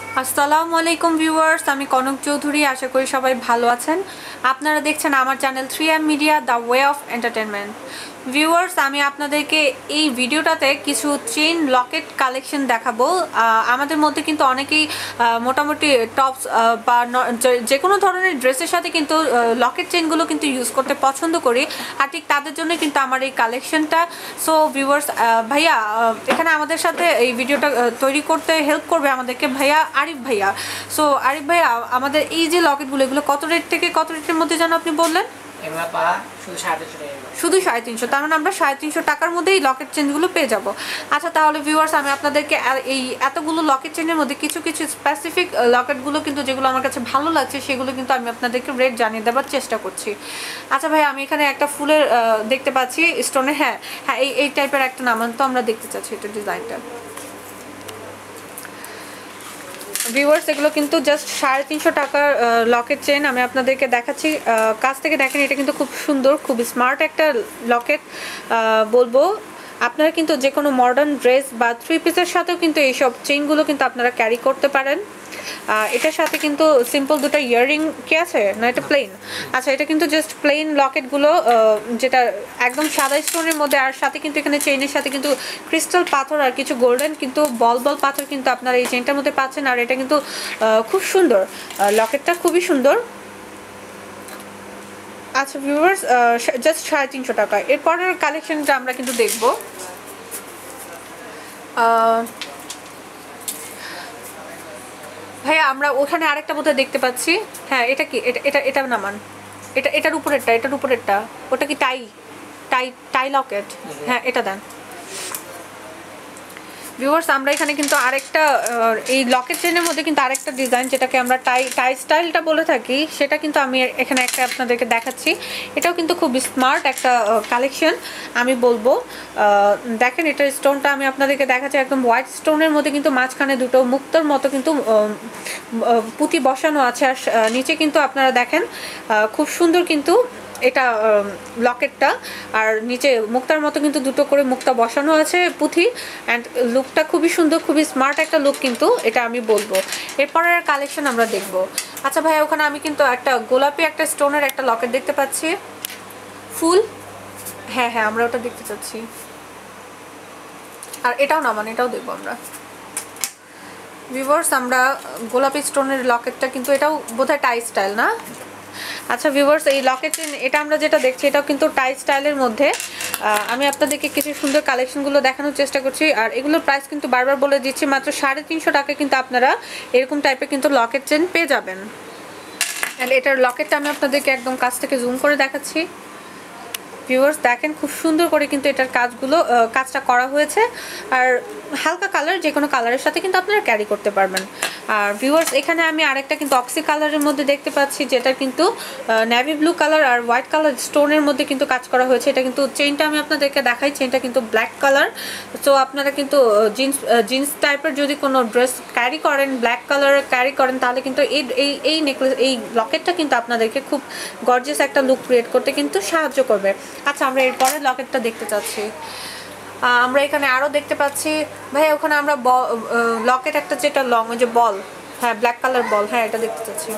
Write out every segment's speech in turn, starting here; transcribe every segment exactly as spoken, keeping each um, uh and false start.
আসসালামু আলাইকুম ভিউয়ার্স, আমি কনক চৌধুরী। আশা করি সবাই ভালো আছেন। আপনারা দেখছেন আমার channel three M media, the way of entertainment. Viewers, আমি আপনাদেরকে এই ভিডিওটাতে কিছু চেইন লকেট কালেকশন দেখাবো। আমাদের মধ্যে কিন্তু অনেকেই মোটামুটি টপস বা যে কোনো ধরনের ড্রেসের সাথে কিন্তু লকেট চেইনগুলো কিন্তু ইউজ করতে পছন্দ করি, আর ঠিক তাদের জন্য কিন্তু আমার এই কালেকশনটা। সো ভিউয়ার্স, ভাইয়া এখানে আমাদের সাথে এই ভিডিওটা তৈরি করতে হেল্প করবে আমাদেরকে ভাইয়া আরিফ ভাইয়া। সো আরিফ ভাইয়া, আমাদের এই যে লকেটগুলো, এগুলো কত রেট থেকে কত রেটের মধ্যে যেন আপনি বললেন? শুধু সাড়ে তিনশো, তার মানে আমরা সাড়ে তিনশো টাকার মধ্যে এই লকেট চেনগুলো পেয়ে যাব। আচ্ছা, তাহলে ভিউয়ার্স, আমি আপনাদেরকে এই এতগুলো লকেট চেনের মধ্যে কিছু কিছু স্পেসিফিক লকেটগুলো কিন্তু যেগুলো আমার কাছে ভালো লাগছে সেগুলো কিন্তু আমি আপনাদেরকে রেট জানিয়ে দেওয়ার চেষ্টা করছি। আচ্ছা ভাই, আমি এখানে একটা ফুলের দেখতে পাচ্ছি স্টোনে। হ্যাঁ হ্যাঁ, এই এই টাইপের একটা নামান তো আমরা দেখতে চাচ্ছি এটা ডিজাইনটা। ভিউয়ার্স, এগুলো কিন্তু জাস্ট সাড়ে তিনশো টাকার লকেট চেন আমি আপনাদেরকে দেখাচ্ছি। কাছ থেকে দেখেন, এটা কিন্তু খুব সুন্দর, খুব স্মার্ট একটা লকেট বলবো। আপনারা কিন্তু যে কোনো মডার্ন ড্রেস বা থ্রি পিসের সাথেও কিন্তু এইসব চেইনগুলো কিন্তু আপনারা ক্যারি করতে পারেন। এটার সাথে কিন্তু সিম্পল দুটো ইয়াররিং কি আছে না, এটা প্লেন। আচ্ছা, এটা কিন্তু জাস্ট প্লেন লকেটগুলো, যেটা একদম সাদা স্টোনের মধ্যে, আর সাথে কিন্তু এখানে চেইনের সাথে কিন্তু ক্রিস্টাল পাথর আর কিছু গোল্ডেন কিন্তু বল বল পাথর কিন্তু আপনারা এই চেইনটার মধ্যে পাচ্ছেন। আর এটা কিন্তু খুব সুন্দর, লকেটটা খুবই সুন্দর। আচ্ছা ভিউয়ার্স, জাস্ট সাড়ে তিনশো টাকা। এরপরের কালেকশনটা আমরা কিন্তু দেখবো। ভাইয়া, আমরা ওখানে আরেকটা বোধহয় দেখতে পাচ্ছি। হ্যাঁ, এটা কি? এটা এটা এটা নামান, এটা এটার উপরেরটা, এটার উপরেরটা ওটা কি টাই টাই টাই লকেট? হ্যাঁ, এটা দেন। ভিউয়ার্স, আমরা এখানে কিন্তু আরেকটা এই লকেট চেনের মধ্যে কিন্তু আরেকটা ডিজাইন, যেটাকে আমরা টাই টাই স্টাইলটা বলে থাকি, সেটা কিন্তু আমি এখানে একটা আপনাদেরকে দেখাচ্ছি। এটাও কিন্তু খুব স্মার্ট একটা কালেকশন আমি বলবো। দেখেন, এটার স্টোনটা আমি আপনাদেরকে দেখাচ্ছি, একদম হোয়াইট স্টোনের মধ্যে কিন্তু মাঝখানে দুটো মুক্তোর মতো কিন্তু পুঁতি বসানো আছে। আর নিচে কিন্তু আপনারা দেখেন খুব সুন্দর কিন্তু এটা লকেটটা, আর নিচে মুক্তার মতো কিন্তু দুটো করে মুক্তা বসানো আছে পুঁথি। অ্যান্ড লুকটা খুবই সুন্দর, খুবই স্মার্ট একটা লুক কিন্তু এটা আমি বলবো। এরপরের কালেকশন আমরা দেখব। আচ্ছা ভাই, ওখানে আমি কিন্তু একটা গোলাপি একটা স্টোনের একটা লকেট দেখতে পাচ্ছি, ফুল। হ্যাঁ হ্যাঁ, আমরা ওটা দেখতে চাচ্ছি। আর এটাও না, মানে এটাও দেখবো আমরা। ভিউয়ার্স, আমরা গোলাপি স্টোনের লকেটটা কিন্তু এটাও বোধহয় টাই স্টাইল না? আচ্ছা ভিউয়ার্স, এই লকেট এটা আমরা যেটা দেখছি এটাও কিন্তু টাই স্টাইলের মধ্যে। আমি আপনাদেরকে কিছু সুন্দর কালেকশনগুলো দেখানোর চেষ্টা করছি। আর এগুলোর প্রাইস কিন্তু বারবার বলে দিচ্ছি, মাত্র সাড়ে তিনশো টাকা কিন্তু আপনারা এরকম টাইপের কিন্তু লকেট চেন পেয়ে যাবেন। অ্যান্ড এটার লকেটটা আমি আপনাদেরকে একদম কাছ থেকে জুম করে দেখাচ্ছি। ভিউয়ার্স দেখেন, খুব সুন্দর করে কিন্তু এটার কাজগুলো কাজটা করা হয়েছে। আর হালকা কালার, যে কোনো কালারের সাথে কিন্তু আপনারা ক্যারি করতে পারবেন। আর ভিউয়ার্স, এখানে আমি আরেকটা কিন্তু অক্সি কালারের মধ্যে দেখতে পাচ্ছি, যেটা কিন্তু নেভি ব্লু কালার আর হোয়াইট কালার স্টোনের মধ্যে কিন্তু কাজ করা হয়েছে। এটা কিন্তু চেইনটা আমি আপনাদেরকে দেখাই, চেইনটা কিন্তু ব্ল্যাক কালার। সো আপনারা কিন্তু জিন্স জিন্স টাইপের যদি কোনো ড্রেস ক্যারি করেন, ব্ল্যাক কালার ক্যারি করেন, তাহলে কিন্তু এই এই এই নেকলেস এই লকেটটা কিন্তু আপনাদেরকে খুব গর্জিয়াস একটা লুক ক্রিয়েট করতে কিন্তু সাহায্য করবে। আচ্ছা, আমরা এরপরে লকেটটা দেখতে চাচ্ছি। আমরা এখানে আরও দেখতে পাচ্ছি ভাই, ওখানে আমরা লকেট একটা যেটা লং, ওই যে বল, হ্যাঁ ব্ল্যাক কালার বল, হ্যাঁ এটা দেখতে চাচ্ছি।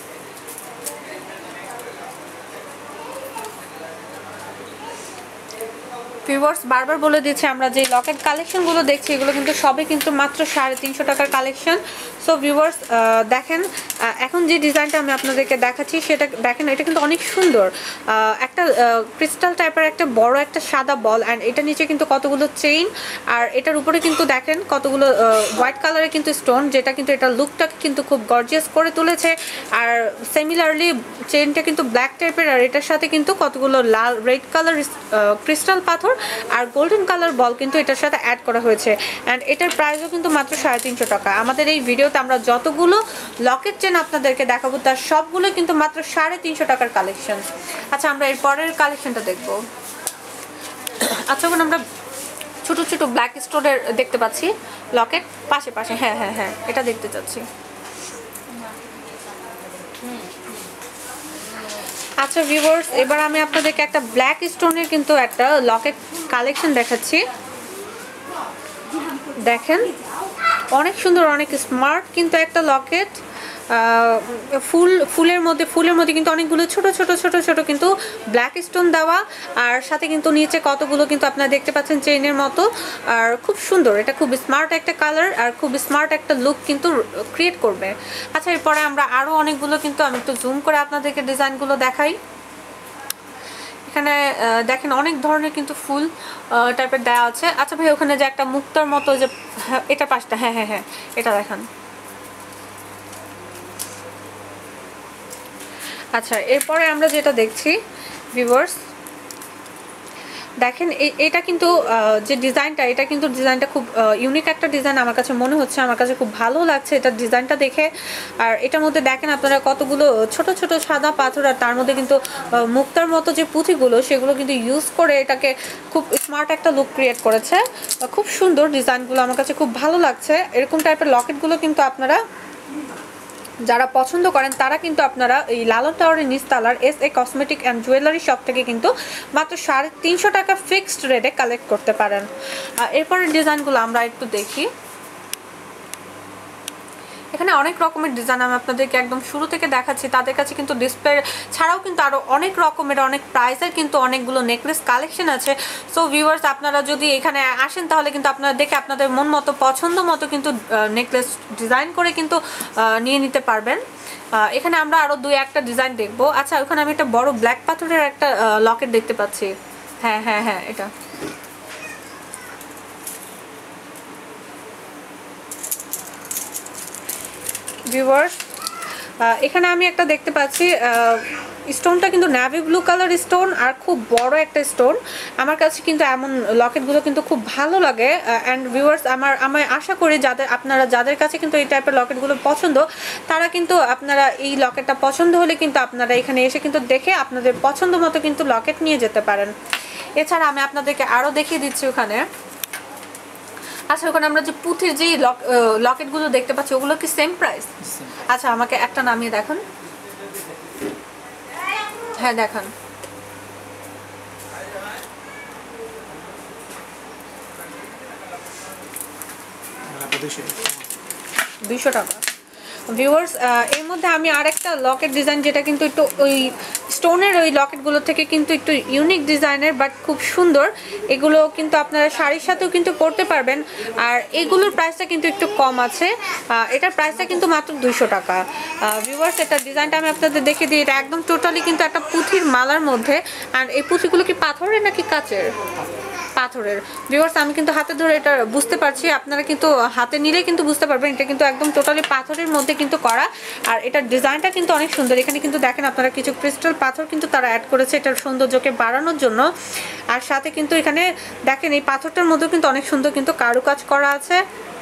ভিউয়ার্স, বারবার বলে দিচ্ছি, আমরা যে লকেট কালেকশনগুলো দেখছি এগুলো কিন্তু সবই কিন্তু মাত্র সাড়ে তিনশো টাকার কালেকশন। সো ভিউয়ার্স দেখেন, এখন যে ডিজাইনটা আমি আপনাদেরকে দেখাচ্ছি সেটা দেখেন, এটা কিন্তু অনেক সুন্দর। একটা ক্রিস্টাল টাইপের একটা বড় একটা সাদা বল, অ্যান্ড এটা নিচে কিন্তু কতগুলো চেইন, আর এটার উপরে কিন্তু দেখেন কতগুলো হোয়াইট কালারের কিন্তু স্টোন, যেটা কিন্তু এটার লুকটাকে কিন্তু খুব গর্জিয়াস করে তুলেছে। আর সিমিলারলি চেইনটা কিন্তু ব্ল্যাক টাইপের, আর এটার সাথে কিন্তু কতগুলো লাল রেড কালার ক্রিস্টাল পাথর আর গোল্ডেন কালার বল কিন্তু এটার সাথে অ্যাড করা হয়েছে। অ্যান্ড এটার প্রাইসও কিন্তু মাত্র সাড়ে তিনশো টাকা। আমাদের এই ভিডিওতে আমরা যতগুলো লকেট চেন আপনাদেরকে দেখাবো তার সবগুলো কিন্তু মাত্র সাড়ে তিনশো টাকার কালেকশন। আচ্ছা, আমরা এর পরের কালেকশনটা দেখবো। আচ্ছা, এখন আমরা ছোটো ছোটো ব্ল্যাক স্টোনের দেখতে পাচ্ছি লকেট পাশে পাশে। হ্যাঁ হ্যাঁ হ্যাঁ, এটা দেখতে চাচ্ছি। আচ্ছা ভিউয়ার্স, এবার আমি আপনাদেরকে একটা ব্ল্যাক স্টোনের কিন্তু একটা লকেট কালেকশন দেখাচ্ছি। দেখেন অনেক সুন্দর, অনেক স্মার্ট কিন্তু একটা লকেট। ফুল ফুলের মধ্যে ফুলের মধ্যে কিন্তু অনেকগুলো ছোট ছোট ছোট ছোট কিন্তু ব্ল্যাক স্টোন দেওয়া, আর সাথে কিন্তু নিচে কতগুলো কিন্তু আপনারা দেখতে পাচ্ছেন চেইনের মতো। আর খুব সুন্দর, এটা খুব স্মার্ট একটা কালার আর খুব স্মার্ট একটা লুক কিন্তু ক্রিয়েট করবে। আচ্ছা, এরপরে আমরা আরও অনেকগুলো কিন্তু আমি একটু জুম করে আপনাদেরকে ডিজাইনগুলো দেখাই। এখানে দেখেন অনেক ধরনের কিন্তু ফুল টাইপের দেওয়া আছে। আচ্ছা ভাই, ওখানে যে একটা মুক্তার মতো যে এটা পাশটা, হ্যাঁ হ্যাঁ হ্যাঁ এটা দেখান। আচ্ছা, এরপরে আমরা যেটা দেখছি ভিউয়ার্স, দেখেন এটা কিন্তু যে ডিজাইনটা, এটা কিন্তু ডিজাইনটা খুব ইউনিক একটা ডিজাইন আমার কাছে মনে হচ্ছে, আমার কাছে খুব ভালো লাগছে এটা ডিজাইনটা দেখে। আর এটার মধ্যে দেখেন আপনারা কতগুলো ছোট ছোট সাদা পাথর, আর তার মধ্যে কিন্তু মুক্তার মতো যে পুঁথিগুলো সেগুলো কিন্তু ইউজ করে এটাকে খুব স্মার্ট একটা লুক ক্রিয়েট করেছে। খুব সুন্দর ডিজাইনগুলো, আমার কাছে খুব ভালো লাগছে। এরকম টাইপের লকেটগুলো কিন্তু আপনারা যারা পছন্দ করেন তারা কিন্তু আপনারা এই লালন টাওয়ারের নিচতলার S A cosmetic and jewellery shop থেকে কিন্তু মাত্র সাড়ে তিনশো টাকা ফিক্সড রেটে কালেক্ট করতে পারেন। এরপরের ডিজাইনগুলো আমরা একটু দেখি। এখানে অনেক রকমের ডিজাইন আমি আপনাদেরকে একদম শুরু থেকে দেখাচ্ছি। তাদের কাছে কিন্তু ডিসপ্লে ছাড়াও কিন্তু আরও অনেক রকমের অনেক প্রাইসের কিন্তু অনেকগুলো নেকলেস কালেকশন আছে। সো ভিউয়ার্স, আপনারা যদি এখানে আসেন তাহলে কিন্তু আপনারা দেখে আপনাদের মন মতো পছন্দ মতো কিন্তু নেকলেস ডিজাইন করে কিন্তু নিয়ে নিতে পারবেন। এখানে আমরা আরও দুই একটা ডিজাইন দেখবো। আচ্ছা, ওখানে আমি একটা বড় ব্ল্যাক পাথরের একটা লকেট দেখতে পাচ্ছি। হ্যাঁ হ্যাঁ হ্যাঁ এটা ভিউয়ার্স, এখানে আমি একটা দেখতে পাচ্ছি স্টোনটা কিন্তু নেভি ব্লু কালার স্টোন আর খুব বড় একটা স্টোন। আমার কাছে কিন্তু এমন লকেটগুলো কিন্তু খুব ভালো লাগে। অ্যান্ড ভিউয়ার্স, আমার আমি আশা করি যাদের আপনারা যাদের কাছে কিন্তু এই টাইপের লকেটগুলো পছন্দ, তারা কিন্তু আপনারা এই লকেটটা পছন্দ হলে কিন্তু আপনারা এখানে এসে কিন্তু দেখে আপনাদের পছন্দ মতো কিন্তু লকেট নিয়ে যেতে পারেন। এছাড়া আমি আপনাদেরকে আরও দেখিয়ে দিচ্ছি ওখানে। আচ্ছা, ওখানে আমরা যে পুঁথির যে লকেটগুলো দেখতে পাচ্ছি ওগুলো কি সেম প্রাইস? আচ্ছা, আমাকে একটা নামিয়ে দেখান। হ্যাঁ দেখান। দুইশো টাকা ভিউয়ার্স। এর মধ্যে আমি আরেকটা লকেট ডিজাইন, যেটা কিন্তু একটু ওই স্টোনের ওই লকেটগুলো থেকে কিন্তু একটু ইউনিক ডিজাইনের বাট খুব সুন্দর। এগুলো কিন্তু আপনারা শাড়ির সাথেও কিন্তু পরতে পারবেন। আর এগুলোর প্রাইসটা কিন্তু একটু কম আছে, এটার প্রাইসটা কিন্তু মাত্র দুইশো টাকা। ভিউয়ার্স, এটা ডিজাইনটা আমি আপনাদের দেখে দিই। এটা একদম টোটালি কিন্তু একটা পুঁথির মালার মধ্যে। আর এই পুঁথিগুলো কি পাথরের নাকি কাচের? পাথরের। ভিউয়ার্স, আমি কিন্তু হাতে ধরে এটা বুঝতে পারছি, আপনারা কিন্তু হাতে নিলে কিন্তু বুঝতে পারবেন এটা কিন্তু একদম টোটালি পাথরের মধ্যে কিন্তু করা। আর এটার ডিজাইনটা কিন্তু অনেক সুন্দর। এখানে কিন্তু দেখেন আপনারা কিছু ক্রিস্টাল পাথর কিন্তু তারা অ্যাড করেছে এটার সৌন্দর্যকে বাড়ানোর জন্য। আর সাথে কিন্তু এখানে দেখেন এই পাথরটার মধ্যেও কিন্তু অনেক সুন্দর কিন্তু কারুকাজ করা আছে।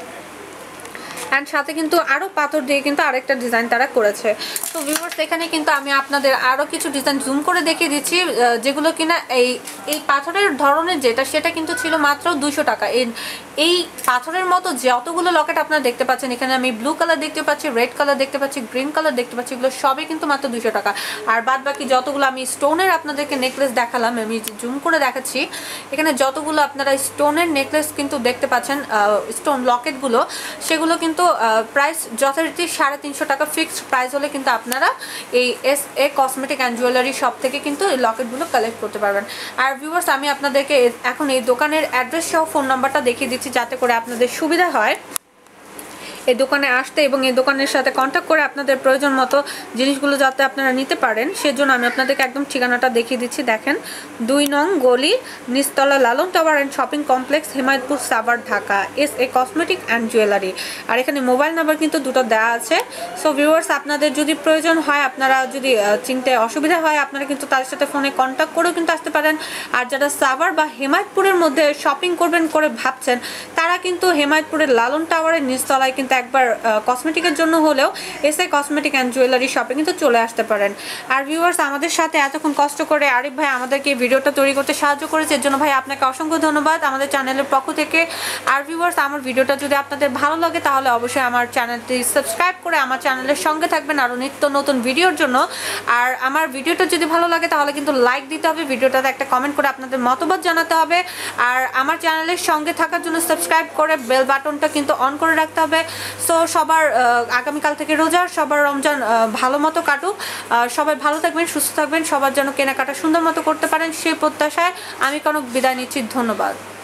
অ্যান্ড সাথে কিন্তু আরও পাথর দিয়ে কিন্তু আরেকটা ডিজাইন তারা করেছে। তো ভিউয়ার্স, এখানে কিন্তু আমি আপনাদের আরও কিছু ডিজাইন জুম করে দেখিয়ে দিচ্ছি, যেগুলো কিনা এই এই পাথরের ধরনের যেটা সেটা কিন্তু ছিল মাত্র দুইশো টাকা। এই এই পাথরের মতো যতগুলো লকেট আপনারা দেখতে পাচ্ছেন, এখানে আমি ব্লু কালার দেখতে পাচ্ছি, রেড কালার দেখতে পাচ্ছি, গ্রিন কালার দেখতে পাচ্ছি, এগুলো সবই কিন্তু মাত্র দুইশো টাকা। আর বাদ বাকি যতগুলো আমি স্টোনের আপনাদেরকে নেকলেস দেখালাম, আমি জুম করে দেখাচ্ছি, এখানে যতগুলো আপনারা স্টোনের নেকলেস কিন্তু দেখতে পাচ্ছেন, স্টোন লকেটগুলো, সেগুলো কিন্তু প্রাইস যথারীতি সাড়ে তিনশো টাকা ফিক্সড প্রাইস হলে কিন্তু আপনারা এই S A cosmetic and jewellery shop থেকে কিন্তু এই লকেটগুলো কালেক্ট করতে পারবেন। আর ভিউয়ার্স, আমি আপনাদেরকে এখন এই দোকানের অ্যাড্রেস সহ ফোন নাম্বারটা দেখিয়ে দিচ্ছি যাতে করে আপনাদের সুবিধা হয় এই দোকানে আসতে এবং এই দোকানের সাথে কন্ট্যাক্ট করে আপনাদের প্রয়োজন মতো জিনিসগুলো যাতে আপনারা নিতে পারেন, সেজন্য আমি আপনাদেরকে একদম ঠিকানাটা দেখিয়ে দিচ্ছি। দেখেন, দুই নং গলি, নিচতলা, Lalon tower and shopping complex, Himayetpur, Savar, Dhaka, S A cosmetic and jewellery. আর এখানে মোবাইল নাম্বার কিন্তু দুটো দেওয়া আছে। সো ভিউয়ার্স, আপনাদের যদি প্রয়োজন হয়, আপনারা যদি চিনতে অসুবিধা হয়, আপনারা কিন্তু তাদের সাথে ফোনে কন্ট্যাক্ট করেও কিন্তু আসতে পারেন। আর যারা সাভার বা হিমায়তপুরের মধ্যে শপিং করবেন করে ভাবছেন, তারা কিন্তু হিমায়তপুরের লালন টাওয়ারের নিচতলায় কিন্তু কিন্তু একবার কসমেটিকের জন্য হলেও এসে কসমেটিক অ্যান্ড জুয়েলারি শপে কিন্তু চলে আসতে পারেন। আর ভিউয়ার্স, আমাদের সাথে এতক্ষণ কষ্ট করে আরিফ ভাই আমাদেরকে ভিডিওটা তৈরি করতে সাহায্য করেছে, এর জন্য ভাই আপনাকে অসংখ্য ধন্যবাদ আমাদের চ্যানেলের পক্ষ থেকে। আর ভিউয়ার্স, আমার ভিডিওটা যদি আপনাদের ভালো লাগে তাহলে অবশ্যই আমার চ্যানেলটি সাবস্ক্রাইব করে আমার চ্যানেলের সঙ্গে থাকবেন আরও নিত্য নতুন ভিডিওর জন্য। আর আমার ভিডিওটা যদি ভালো লাগে তাহলে কিন্তু লাইক দিতে হবে, ভিডিওটাতে একটা কমেন্ট করে আপনাদের মতামত জানাতে হবে। আর আমার চ্যানেলের সঙ্গে থাকার জন্য সাবস্ক্রাইব করে বেল বাটনটা কিন্তু অন করে রাখতে হবে। সো সবার আগামীকাল থেকে রোজা, সবার রমজান ভালো মতো কাটুক, সবাই ভালো থাকবেন, সুস্থ থাকবেন, সবার যেন কেনাকাটা সুন্দর মতো করতে পারেন সেই প্রত্যাশায় আমি কনক বিদায় নিচ্ছি। ধন্যবাদ।